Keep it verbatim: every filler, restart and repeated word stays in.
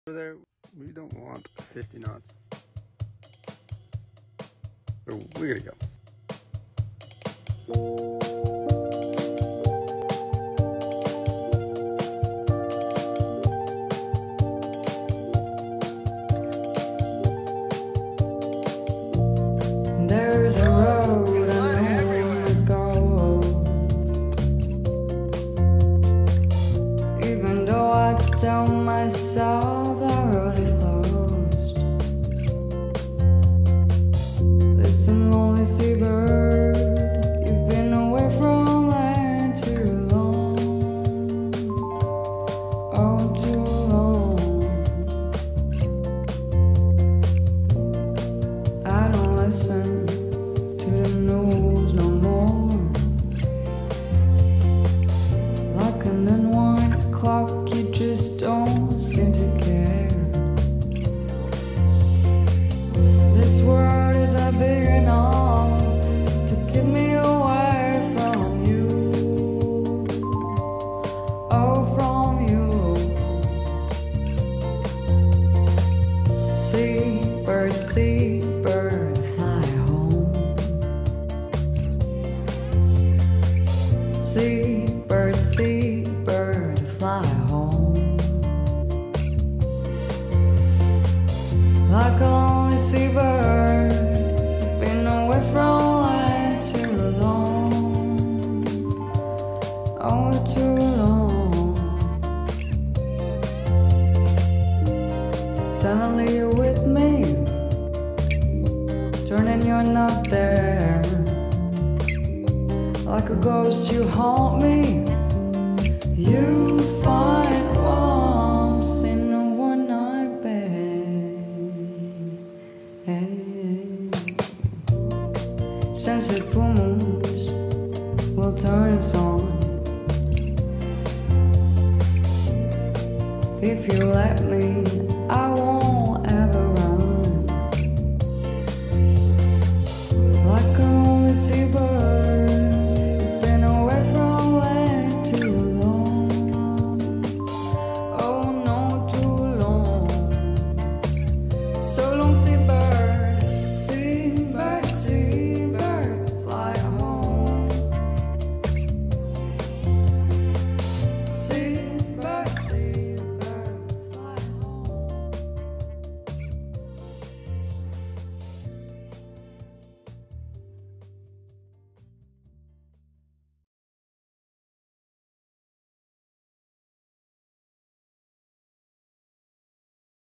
Over there, we don't want fifty knots. So we're gonna go. There's a road I must go, even though I tell myself that road is closed. Listen, lonely seabird, you've been away from land too long, oh too long. I don't listen to the news no more. Like an unwind clock, you just don't seem to care. This world isn't big enough to keep me away from you, oh from you. Seabird, seabird, fly home. Seabird, seabird, fly home. Like a lonely seabird, you've been away from land too long, oh too long. Suddenly you're with me, turning you're not there. Like a ghost you haunt me, you find warmth in a one-night bed. Sunset full moons will turn us on if you let me. I won't